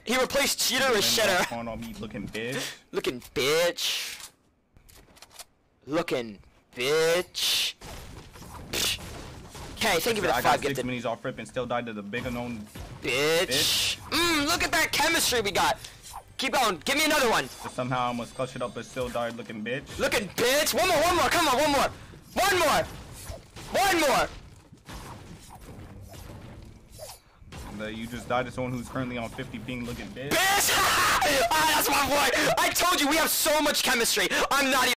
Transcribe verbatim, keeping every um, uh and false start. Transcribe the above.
He replaced Cheater with Shitter. Spawn on me looking bitch. Looking bitch. Looking bitch. Okay, thank you for the I five got six gifted. minis off rip and still died to the big unknown Bitch. Mmm, look at that chemistry we got. Keep going. Give me another one. But somehow I almost clutched it up but still died looking bitch. Looking bitch. One more, one more. Come on, one more. One more. One more. The, you just died to someone who's currently on fifty ping looking bitch. Bitch! Ah, that's my boy. I told you we have so much chemistry. I'm not even.